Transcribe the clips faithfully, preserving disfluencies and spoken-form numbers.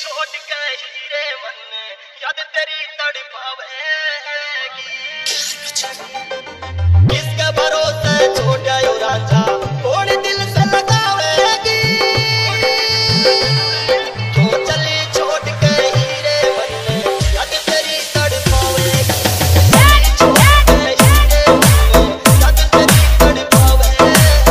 छोड़ के हीरे मन याद तेरी तड़पावेगी। किसका भरोसा छोड़ा यो राजा कौन दिल से लगावेगी। क्यों चली छोड़ के हीरे मन याद तेरी तड़पावेगी। छोड़ के हीरे मन याद तेरी तड़पावेगी।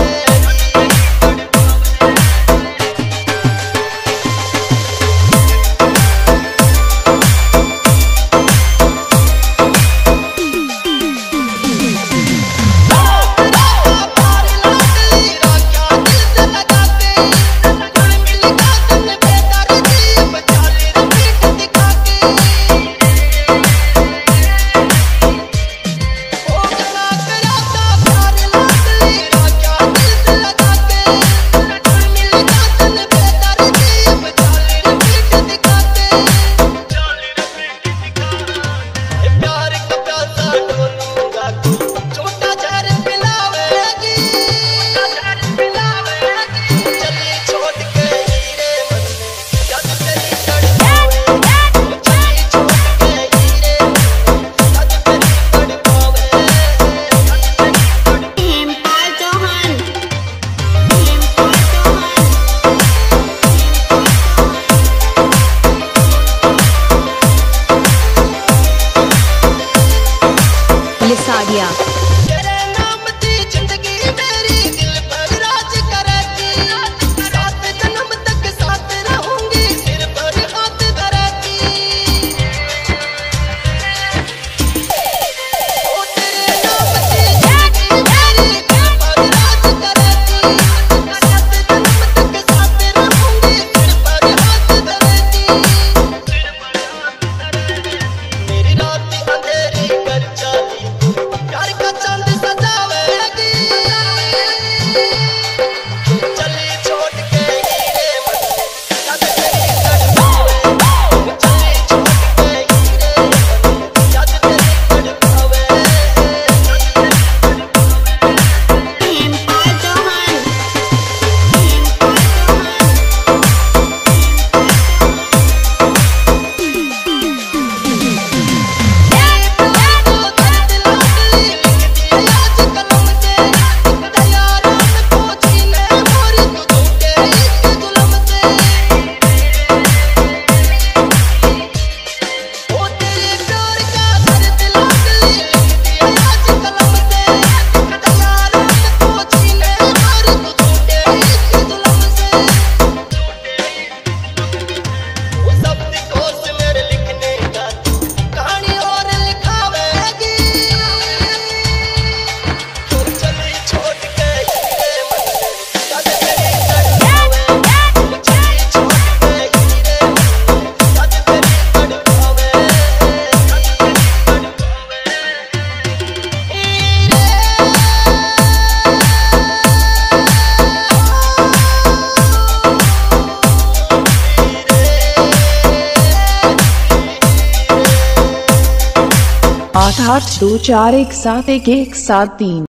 लिसाडिया तेरे नाम दी जिंदगी मेरी दिल पर राज करेगी। सात जन्म तक साथ रहूंगी सिर पर हाथ धरेगी। ओ तेरे नाम दी जिंदगी मेरी दिल पर राज करेगी। सात जन्म तक साथ रहूंगी सिर पर हाथ धरेगी। मेरी रात अंधेरी कर चली प्यार का चांद सजावेगी। चली छोड़ के हीरे मन याद तेरी तड़पावेगी। चली छोड़ के हीरे मन याद तेरी तड़पावेगी। आठ आठ दो चार एक सात एक एक सात तीन।